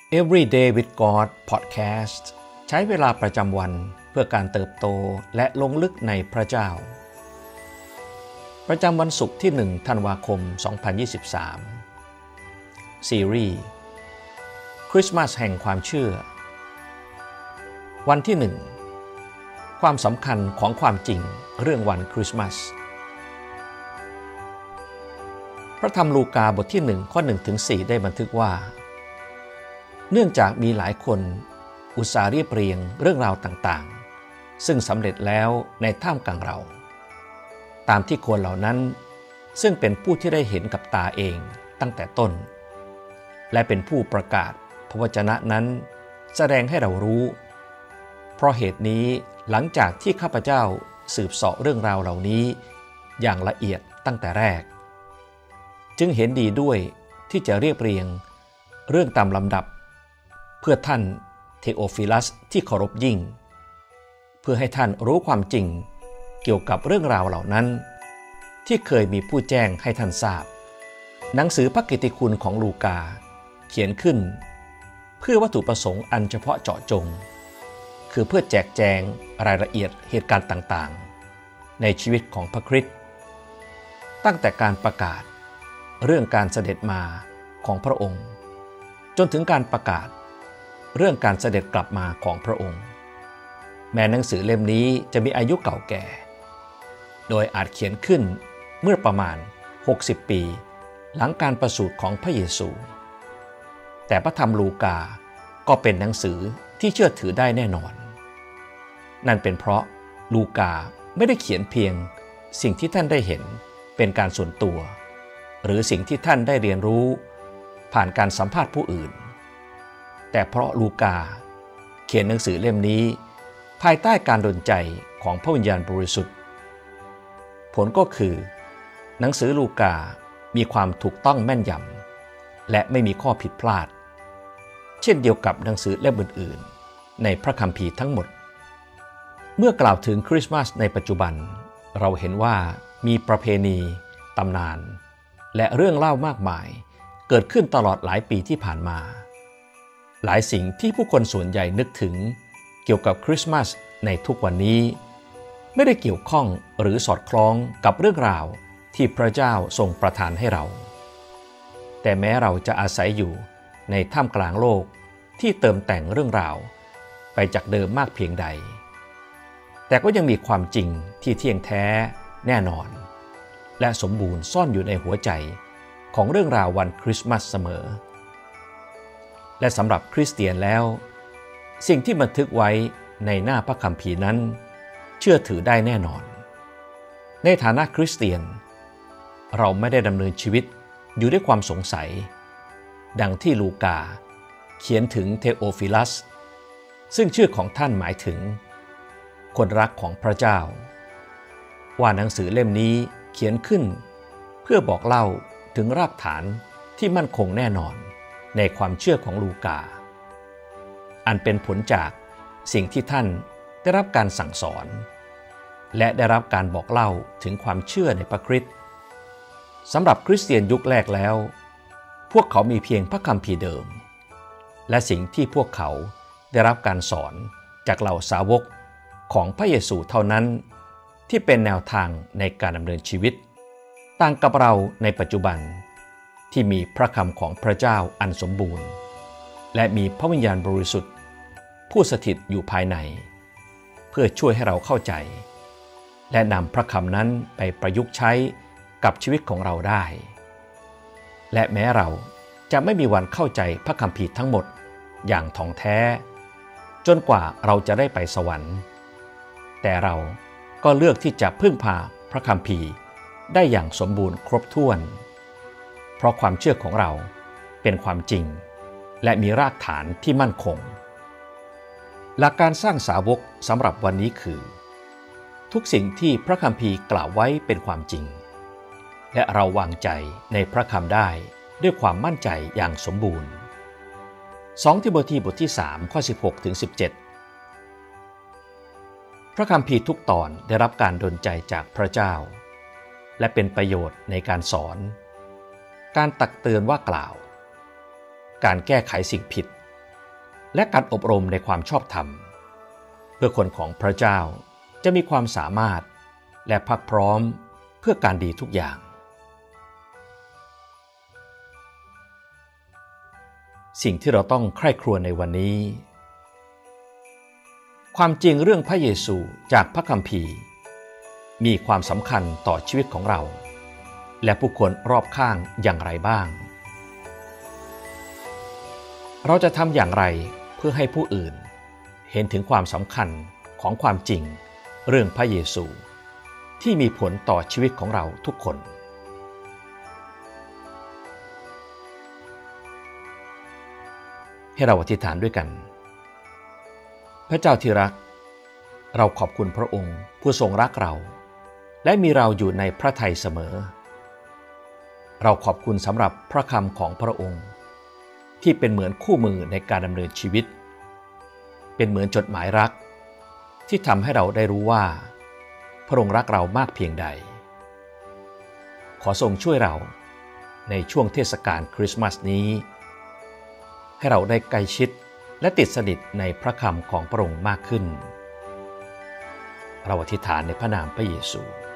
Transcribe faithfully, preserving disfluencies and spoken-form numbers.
Everyday with God Podcast ใช้เวลาประจำวันเพื่อการเติบโตและลงลึกในพระเจ้าประจำวันศุกร์ที่หนึ่งธันวาคมสองพันยี่สิบสามซีรีส์คริสต์มาสแห่งความเชื่อวันที่หนึ่งความสำคัญของความจริงเรื่องวันคริสต์มาสพระธรรมลูกาบทที่หนึ่งข้อหนึ่งถึงสี่ได้บันทึกว่าเนื่องจากมีหลายคนอุตส่าห์เรียบเรียงเรื่องราวต่างๆซึ่งสำเร็จแล้วในท่ามกลางเราตามที่คนเหล่านั้นซึ่งเป็นผู้ที่ได้เห็นกับตาเองตั้งแต่ต้นและเป็นผู้ประกาศพระวจนะนั้นแสดงให้เรารู้เพราะเหตุนี้หลังจากที่ข้าพเจ้าสืบเสาะเรื่องราวเหล่านี้อย่างละเอียดตั้งแต่แรกจึงเห็นดีด้วยที่จะเรียบเรียงเรื่องตามลำดับเพื่อท่านเทโอฟิลัสที่เคารพยิ่งเพื่อให้ท่านรู้ความจริงเกี่ยวกับเรื่องราวเหล่านั้นที่เคยมีผู้แจ้งให้ท่านทราบหนังสือพระกิตติคุณของลูกาเขียนขึ้นเพื่อวัตถุประสงค์อันเฉพาะเจาะจงคือเพื่อแจกแจงรายละเอียดเหตุการณ์ต่างๆในชีวิตของพระคริสต์ตั้งแต่การประกาศเรื่องการเสด็จมาของพระองค์จนถึงการประกาศเรื่องการเสด็จกลับมาของพระองค์แม้หนังสือเล่มนี้จะมีอายุเก่าแก่โดยอาจเขียนขึ้นเมื่อประมาณหกสิบปีหลังการประสูติของพระเยซูแต่พระธรรมลูกาก็เป็นหนังสือที่เชื่อถือได้แน่นอนนั่นเป็นเพราะลูกาไม่ได้เขียนเพียงสิ่งที่ท่านได้เห็นเป็นการส่วนตัวหรือสิ่งที่ท่านได้เรียนรู้ผ่านการสัมภาษณ์ผู้อื่นแต่เพราะลูกาเขียนหนังสือเล่มนี้ภายใต้การดลใจของพระวิญญาณบริสุทธิ์ผลก็คือหนังสือลูกามีความถูกต้องแม่นยำและไม่มีข้อผิดพลาดเช่นเดียวกับหนังสือเล่มอื่นๆในพระคัมภีร์ทั้งหมดเมื่อกล่าวถึงคริสต์มาสในปัจจุบันเราเห็นว่ามีประเพณีตำนานและเรื่องเล่ามากมายเกิดขึ้นตลอดหลายปีที่ผ่านมาหลายสิ่งที่ผู้คนส่วนใหญ่นึกถึงเกี่ยวกับคริสต์มาสในทุกวันนี้ไม่ได้เกี่ยวข้องหรือสอดคล้องกับเรื่องราวที่พระเจ้าทรงประทานให้เราแต่แม้เราจะอาศัยอยู่ในท่ามกลางโลกที่เติมแต่งเรื่องราวไปจากเดิมมากเพียงใดแต่ก็ยังมีความจริงที่เที่ยงแท้แน่นอนและสมบูรณ์ซ่อนอยู่ในหัวใจของเรื่องราววันคริสต์มาสเสมอและสำหรับคริสเตียนแล้วสิ่งที่บันทึกไว้ในหน้าพระคัมภีร์นั้นเชื่อถือได้แน่นอนในฐานะคริสเตียนเราไม่ได้ดำเนินชีวิตอยู่ด้วยความสงสัยดังที่ลูกาเขียนถึงเทโอฟิลัสซึ่งชื่อของท่านหมายถึงคนรักของพระเจ้าว่าหนังสือเล่มนี้เขียนขึ้นเพื่อบอกเล่าถึงรากฐานที่มั่นคงแน่นอนในความเชื่อของลูกาอันเป็นผลจากสิ่งที่ท่านได้รับการสั่งสอนและได้รับการบอกเล่าถึงความเชื่อในพระคริสต์สำหรับคริสเตียนยุคแรกแล้วพวกเขามีเพียงพระคัมภีร์เดิมและสิ่งที่พวกเขาได้รับการสอนจากเหล่าสาวกของพระเยซูเท่านั้นที่เป็นแนวทางในการดำเนินชีวิตต่างกับเราในปัจจุบันที่มีพระคำของพระเจ้าอันสมบูรณ์และมีพระวิญญาณบริสุทธิ์ผู้สถิตอยู่ภายในเพื่อช่วยให้เราเข้าใจและนำพระคำนั้นไปประยุกต์ใช้กับชีวิตของเราได้และแม้เราจะไม่มีวันเข้าใจพระคัมภีร์ทั้งหมดอย่างท่องแท้จนกว่าเราจะได้ไปสวรรค์แต่เราก็เลือกที่จะพึ่งพาพระคัมภีร์ได้อย่างสมบูรณ์ครบถ้วนเพราะความเชื่อของเราเป็นความจริงและมีรากฐานที่มั่นคงหลักการสร้างสาวกสำหรับวันนี้คือทุกสิ่งที่พระคัมภีร์กล่าวไว้เป็นความจริงและเราวางใจในพระคำได้ด้วยความมั่นใจอย่างสมบูรณ์สองทิโมธีบทที่สามข้อสิบหกถึงสิบเจ็ดพระคัมภีร์ทุกตอนได้รับการดลใจจากพระเจ้าและเป็นประโยชน์ในการสอนการตักเตือนว่ากล่าวการแก้ไขสิ่งผิดและการอบรมในความชอบธรรมเพื่อคนของพระเจ้าจะมีความสามารถและพักพร้อมเพื่อการดีทุกอย่างสิ่งที่เราต้องใคร่ครวญในวันนี้ความจริงเรื่องพระเยซูจากพระคัมภีร์มีความสำคัญต่อชีวิตของเราและผู้คนรอบข้างอย่างไรบ้างเราจะทำอย่างไรเพื่อให้ผู้อื่นเห็นถึงความสำคัญของความจริงเรื่องพระเยซูที่มีผลต่อชีวิตของเราทุกคนให้เราอธิษฐานด้วยกันพระเจ้าที่รักเราขอบคุณพระองค์ผู้ทรงรักเราและมีเราอยู่ในพระทัยเสมอเราขอบคุณสำหรับพระคำของพระองค์ที่เป็นเหมือนคู่มือในการดำเนินชีวิตเป็นเหมือนจดหมายรักที่ทำให้เราได้รู้ว่าพระองค์รักเรามากเพียงใดขอทรงช่วยเราในช่วงเทศกาลคริสต์มาสนี้ให้เราได้ใกล้ชิดและติดสนิทในพระคำของพระองค์มากขึ้นเราอธิษฐานในพระนามพระเยซู